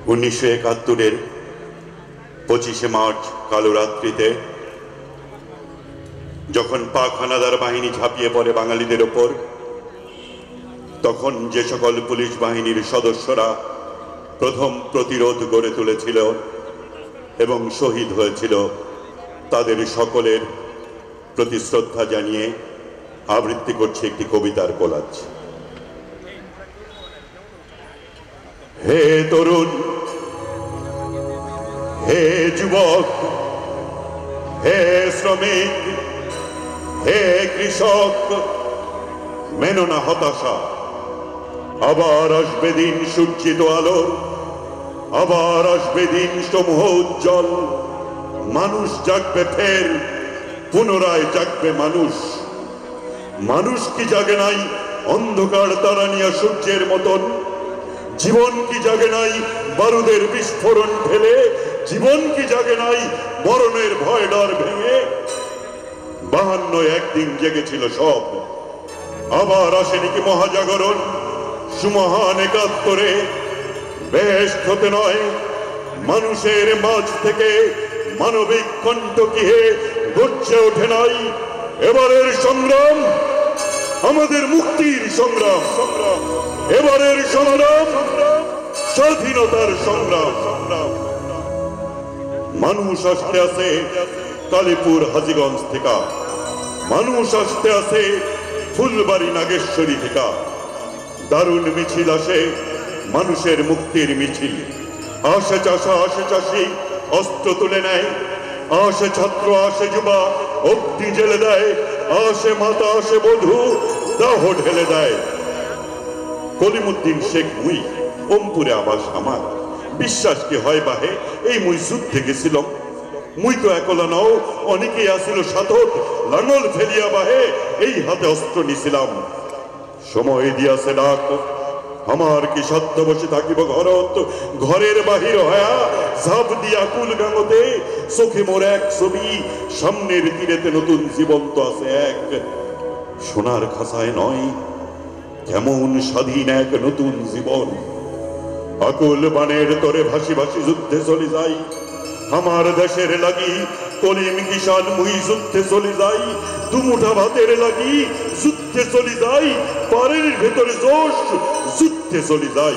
1971-এর 25শে March কালো রাত্রিতে যখন পাক হানাদার বাহিনী ঝাঁপিয়ে পড়ে বাঙালিদের ওপর, তখন যে সকল পুলিশ বাহিনীর সদস্যরা প্রথম প্রতিরোধ গড়ে তুলেছিল এবং শহীদ হয়েছিল, তাদের সকলের প্রতি শ্রদ্ধা জানিয়ে আবৃত্তি করছে একটি কবিতার কোলাজ। হে তরুণ, হে যুবক, হে শ্রমিক, হে কৃষক, মেনো না হতাশা। আবার আসবে দিন সূর্যিত আলো, আবার আসবে দিন সমূহ উজ্জ্বল। মানুষ জাগবে ফের, পুনরায় জাগবে মানুষ। মানুষ কি জাগে নাই অন্ধকার তারানিয়া সূর্যের মতন? জীবন কি জাগে নাই বারুদের বিস্ফোরণ ফেলে? জীবন কি জাগে নাই মরণের ভয় ডর ভেঙে? 52 একদিন জেগেছিল সব, আবার আসেনি কি মহাজাগরণ? সুমহান 71-এ বেশ হতে নয়, মানুষের মাঝ থেকে মানবিক কণ্ঠ কি হে গর্জে ওঠে নাই? এবারের সংগ্রাম আমাদের মুক্তির সংগ্রাম, এবারের সংগ্রাম স্বাধীনতার সংগ্রাম। মানুষ আসতে আছে কালীপুর হাজীগঞ্জ থেকে, মানুষ আসতে আছে ফুলবাড়ি নাগেশ্বরী থেকে। দারুণ মিছিল আসে মানুষের মুক্তির মিছিল। আসে চাষা, আসে চাষি, অস্ত্র তুলে নেয়। আসে ছাত্র, আসে যুবা, অগ্নি জেলে দেয়। আসে মাতা, আসে বধূ, দাহ ঢেলে দেয়। কলিমুদ্দিন শেখ মুই ওমপুরে আবাস আমার। বিশ্বাস কি হয় বাহে এই মুই যুদ্ধে গেছিলাম? মুই তো একলা নও, অনেকেই আসিল সাথত। লাঙল ফেলিয়া বাহে এই হাতে অস্ত্র নিছিলাম। সময় দিয়াছে ডাক, আমার কি সাধ্য বসে থাকিব ঘরত? ঘরের বাহির হয়া ঝাঁপ দিয়া কুল গাঙতে। চোখে মোর এক ছবি, সামনের তীরেতে নতুন জীবন্ত আছে এক। সোনার খাসায় নয়, কেমন স্বাধীন এক নতুন জীবন। আকুল বানের তরে ভাসি ভাসি যুদ্ধে চলে যাই। আমার দেশের লাগি কলিম কিষান মুই যুদ্ধে চলে যাই। দুমুঠা ভাতের লাগি যুদ্ধে চলে যাই। পারের ভেতরে জোশ যুদ্ধে চলে যাই।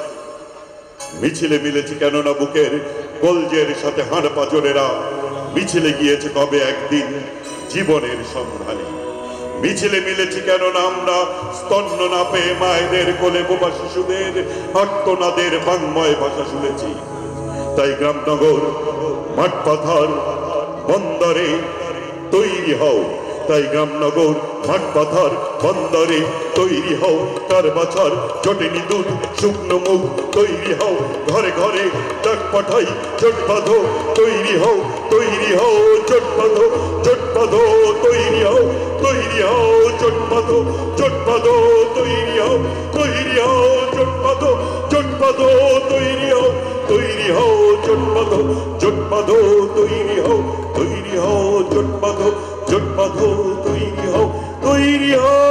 মিছিলে মিলেছে কেননা বুকের কলজের সাথে হাড় পাঁজরেরা। মিছিলে গিয়েছে কবে একদিন জীবনের সন্ধানে। মিছিলে মিলেছি কেননা আমরা স্তন্য না পেয়ে মায়েদের কোলে বোবা শিশুদের আর্তনাদের বাংময় ভাষা শুনেছি। তাই গ্রামনগর মাঠ পাথার বন্দরে তৈরি হও। তাই গ্রামনগর মাঠ পাথার বন্দরে তৈরি হও। তার বাছার জটেনি দুধ শুকনো মুখ তৈরি হও। ঘরে ঘরে ডাক পাঠাই জোট বাঁধো, তৈরি হও, তৈরি হও, জোট বাঁধো, জোট বাঁধো, তৈরি হও, তৈরি হও, জোট বাঁধো, জোট বাঁধো, তৈরি হও, তৈরি হও, জোট বাঁধো, জোট বাঁধো, তৈরি হও, তৈরি হও, জোট বাঁধো, জোট বাঁধো, তৈরি হও, তৈরি হও, জোট বাঁধো, জোট বাঁধো, তৈরি হও, তৈরি হও,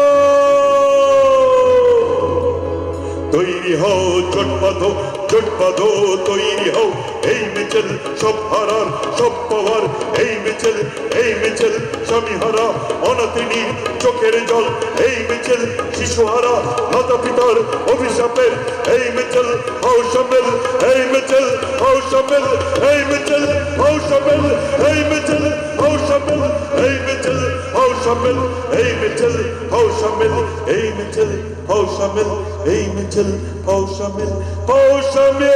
তৈরি হও, জোট বাঁধো, জোট বাঁধো, তৈরি হও। এই মিছিল সব হারার সব পাওয়ার। এই মিছিল, এই মিছিল স্বামীহারা অনাথিনী চোখের জল। এই মিছিল শিশুহারা মাতা পিতার অভিশাপের। এই মিছিল হও শামিল, এই মিছিল হও শামিল, এই মিছিল হও শামিল, এই মিছিল হও শামিল, এই মিছিল হও শামিল, এই মিছিল হও শামিল, এই মিছিল হও শামিল, এই মিছিল হও শামিল, হও শামিল,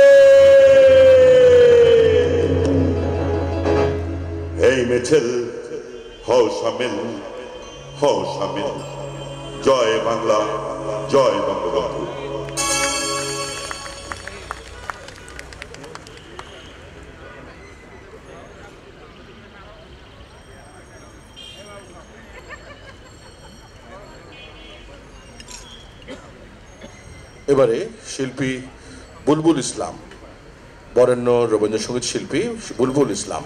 এই মিছিল হও শামিল, হও শামিল। জয় বাংলা, জয় বঙ্গবন্ধু। এবারে শিল্পী বুলবুল ইসলাম, বরেণ্য রবীন্দ্রসঙ্গীত শিল্পী বুলবুল ইসলাম।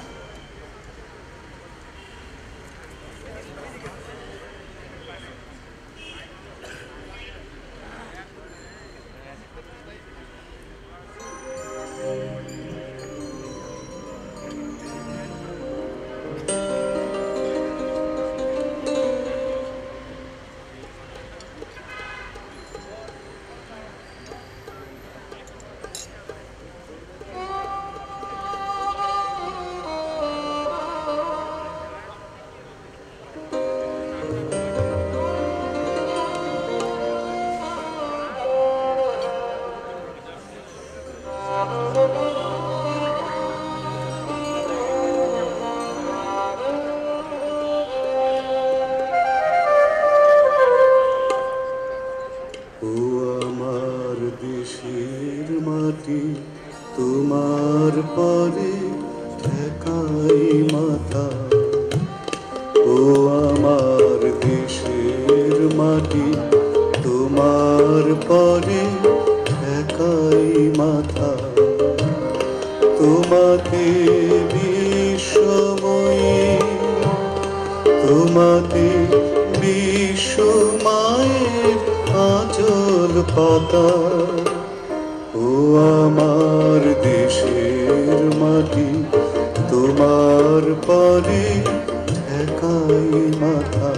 দেশের মাটি তোমার পরে ঠেকাই মাথা। ও আমার দেশের মাটি তোমার পরে ঠেকাই মাথা। তোমাকে বিশ্বময়ী, তোমাকে বিশ্বমায়ের আঁচল পাতা। ও আমার দেশের মাটি তোমার পরে ঠেকাই মাথা।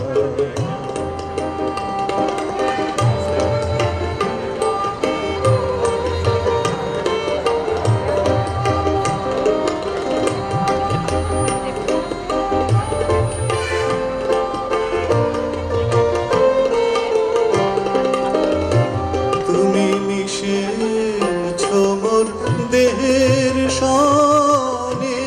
তুমি মিশেছ মোর দেহের সনে,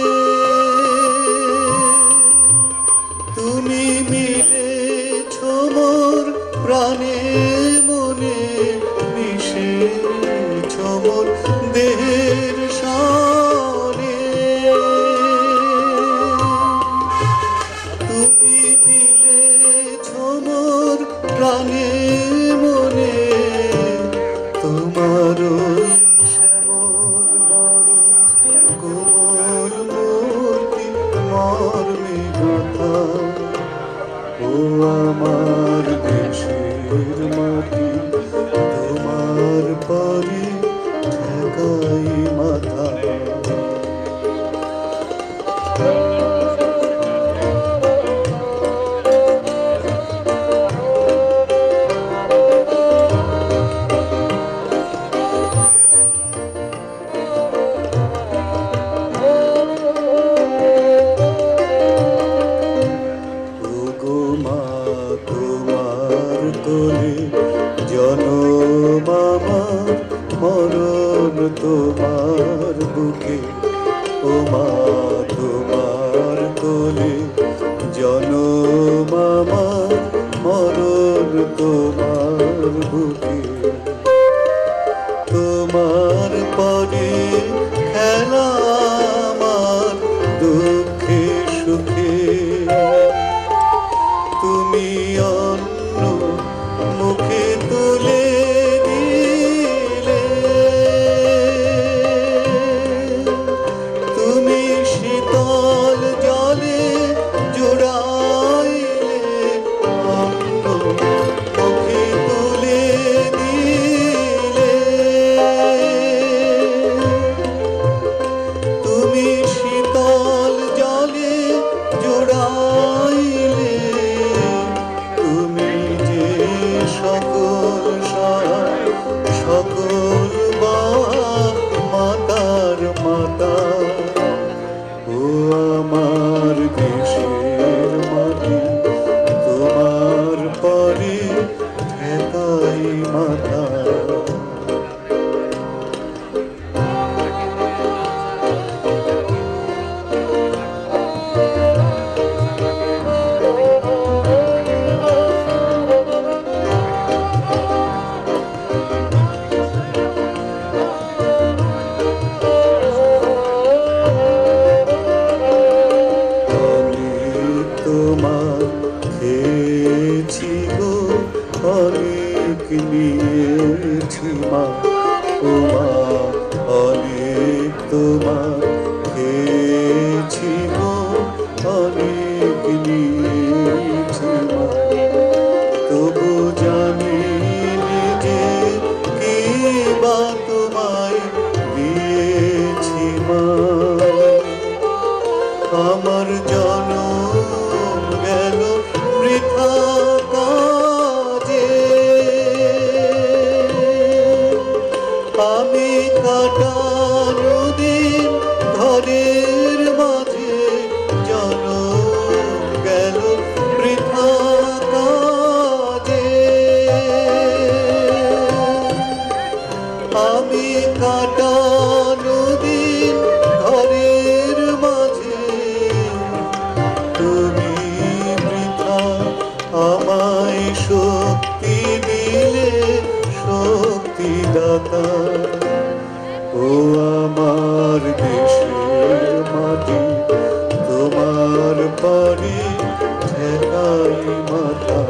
তুমি মিলেছ মোর প্রাণে মনে, মিশেছ মোর দেহের সনে। তুমি মিলেছ মোর প্রাণে মনে, তোমার শ্যামল বরণ কোমল মূর্তি মর্মে গাথা। ও আমার দেশের মাটি তোমার পরে ঠেকাই মাথা। তোমার কোলে জনম আমার, মরণ তোমার বুকে। ও মা তোমার কোলে জনম আমার, মরণ তোমার বুকে। তোমার পরে খেলা আমার দুঃখে সুখে, তুমি অন্য মুখে তুলে দিলে, তুমি শীতল জলে জুড়াইলে, অন্য মুখে তুলে দিলে। তুমি শীতল জলে জুড়াইলে, তুমি যে সকল সকল মাতার মাতা। ও আমার দেশের মাটি তোমার পরে ঠেকাই মাথা। তোমার খেয়েছি গো অনেক নিয়েছি মা। ও মা অনেক তোমার খেয়েছি গো অনেক নিয়েছি মা। তবু জানি নিজে কি বা তোমায় দিয়েছি মা। আমার জনম গেল বৃথা কাজে, আমি কাটানো দিন ঘরের মাঝে, জনম গেল বৃথা কাজে। আমি কাটানো দিন ঘরের মাঝে, তুমি বৃথা আমায় শক্তি দিলে শক্তিদাতা। ও আমার দেশের মাটি, তোমার পারি ঠেকাই মাথা।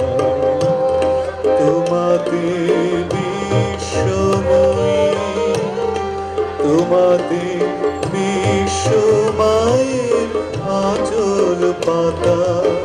তোমাতে বিশ্বময়ী, তোমাতে বিশ্ব মায়ের আঁচল পাতা।